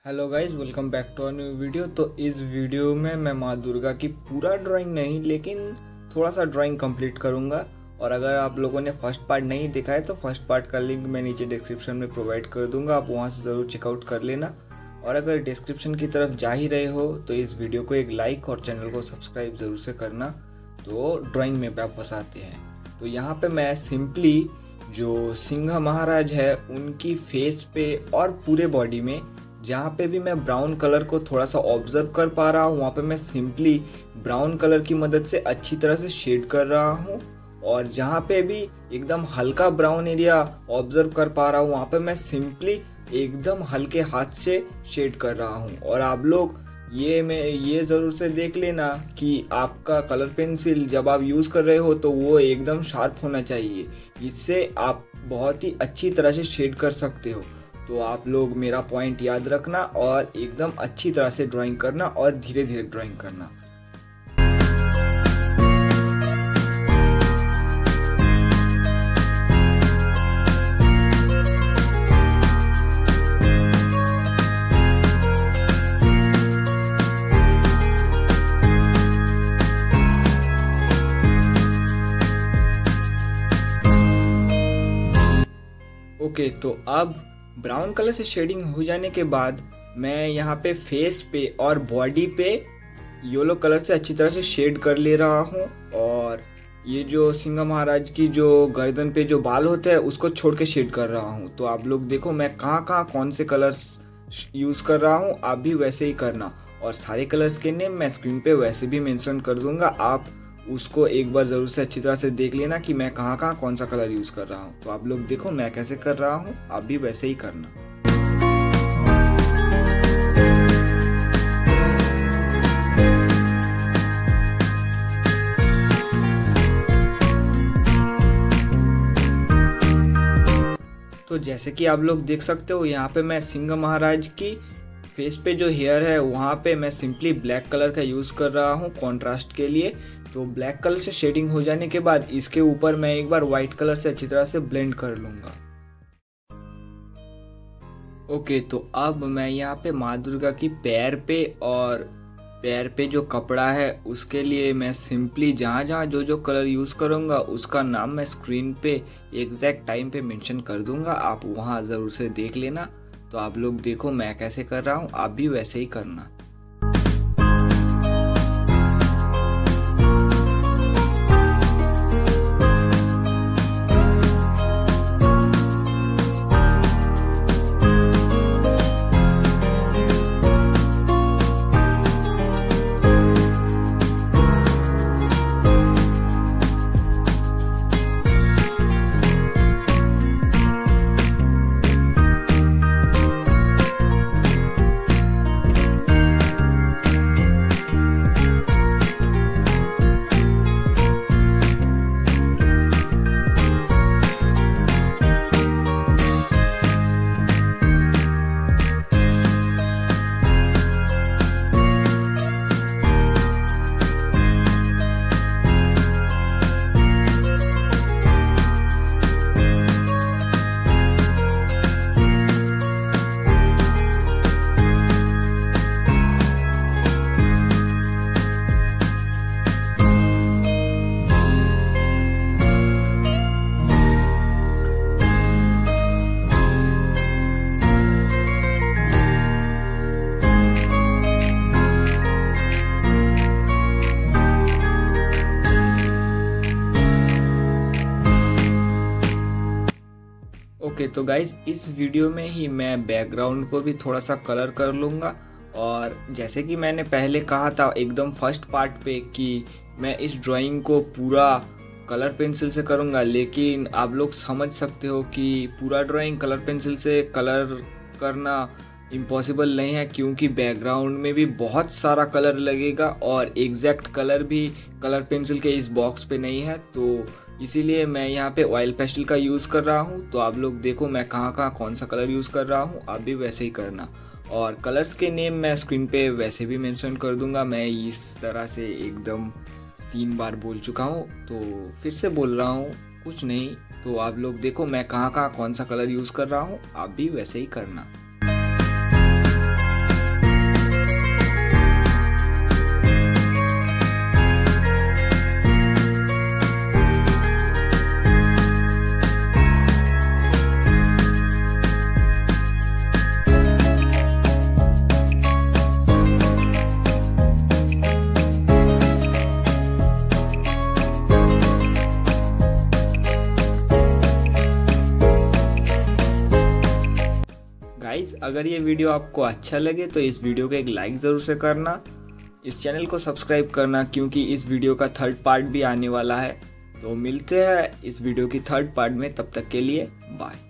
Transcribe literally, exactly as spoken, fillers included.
Hello guys, welcome back to a new video. तो इस video में मैं माँ दुर्गा की पूरा ड्राइंग नहीं लेकिन थोड़ा सा ड्राइंग कंप्लीट करूँगा। और अगर आप लोगों ने फर्स्ट पार्ट नहीं देखा है तो फर्स्ट पार्ट का लिंक मैं नीचे डिस्क्रिप्शन में प्रोवाइड कर दूंगा, आप वहाँ से ज़रूर चेकआउट कर लेना। और अगर डिस्क्रिप्शन की तरफ जा ही रहे हो तो इस वीडियो को एक लाइक और चैनल को सब्सक्राइब ज़रूर से करना। तो ड्राइंग में आप फंसाते हैं तो यहाँ पर मैं सिंपली जो सिंह महाराज है उनकी फेस पे और पूरे बॉडी में जहाँ पे भी मैं ब्राउन कलर को थोड़ा सा ऑब्जर्व कर पा रहा हूँ वहाँ पे मैं सिंपली ब्राउन कलर की मदद से अच्छी तरह से शेड कर रहा हूँ। और जहाँ पे भी एकदम हल्का ब्राउन एरिया ऑब्जर्व कर पा रहा हूँ वहाँ पे मैं सिंपली एकदम हल्के हाथ से शेड कर रहा हूँ। और आप लोग ये मैं ये ज़रूर से देख लेना कि आपका कलर पेंसिल जब आप यूज़ कर रहे हो तो वो एकदम शार्प होना चाहिए, इससे आप बहुत ही अच्छी तरह से शेड कर सकते हो। तो आप लोग मेरा पॉइंट याद रखना और एकदम अच्छी तरह से ड्राइंग करना और धीरे धीरे ड्राइंग करना। ओके okay, तो अब ब्राउन कलर से शेडिंग हो जाने के बाद मैं यहाँ पे फेस पे और बॉडी पे येलो कलर से अच्छी तरह से शेड कर ले रहा हूँ। और ये जो सिंह महाराज की जो गर्दन पे जो बाल होते हैं उसको छोड़ के शेड कर रहा हूँ। तो आप लोग देखो मैं कहाँ कहाँ कौन से कलर्स यूज़ कर रहा हूँ, आप भी वैसे ही करना। और सारे कलर्स के नेम मैं स्क्रीन पे वैसे भी मेंशन कर दूँगा, आप उसको एक बार ज़रूर से अच्छी तरह से देख लेना कि मैं कहाँ कहाँ कौन सा कलर यूज़ कर रहा हूँ। तो आप लोग देखो मैं कैसे कर रहा हूँ, आप भी वैसे ही करना। तो जैसे कि आप लोग देख सकते हो यहाँ पे मैं सिंह महाराज की फेस पे जो हेयर है वहाँ पे मैं सिंपली ब्लैक कलर का यूज़ कर रहा हूँ कॉन्ट्रास्ट के लिए। तो ब्लैक कलर से शेडिंग हो जाने के बाद इसके ऊपर मैं एक बार वाइट कलर से अच्छी तरह से ब्लेंड कर लूँगा। ओके तो अब मैं यहाँ पे माँ दुर्गा की पैर पे और पैर पे जो कपड़ा है उसके लिए मैं सिंपली जहाँ जहाँ जो जो कलर यूज़ करूँगा उसका नाम मैं स्क्रीन पे एग्जैक्ट टाइम पे मेंशन कर दूँगा, आप वहाँ ज़रूर से देख लेना। तो आप लोग देखो मैं कैसे कर रहा हूँ, आप भी वैसे ही करना। ओके okay, तो गाइज इस वीडियो में ही मैं बैकग्राउंड को भी थोड़ा सा कलर कर लूँगा। और जैसे कि मैंने पहले कहा था एकदम फर्स्ट पार्ट पे कि मैं इस ड्राइंग को पूरा कलर पेंसिल से करूँगा, लेकिन आप लोग समझ सकते हो कि पूरा ड्राइंग कलर पेंसिल से कलर करना इम्पॉसिबल नहीं है, क्योंकि बैकग्राउंड में भी बहुत सारा कलर लगेगा और एग्जैक्ट कलर भी कलर पेंसिल के इस बॉक्स पे नहीं है। तो इसीलिए मैं यहाँ पे ऑयल पेस्टल का यूज़ कर रहा हूँ। तो आप लोग देखो मैं कहाँ कहाँ कौन सा कलर यूज़ कर रहा हूँ, आप भी वैसे ही करना। और कलर्स के नेम मैं स्क्रीन पे वैसे भी मेंशन कर दूंगा। मैं इस तरह से एकदम तीन बार बोल चुका हूँ तो फिर से बोल रहा हूँ, कुछ नहीं। तो आप लोग देखो मैं कहाँ कहाँ कौन सा कलर यूज़ कर रहा हूँ, आप भी वैसे ही करना। गाइस अगर ये वीडियो आपको अच्छा लगे तो इस वीडियो को एक लाइक ज़रूर से करना, इस चैनल को सब्सक्राइब करना क्योंकि इस वीडियो का थर्ड पार्ट भी आने वाला है। तो मिलते हैं इस वीडियो की थर्ड पार्ट में, तब तक के लिए बाय।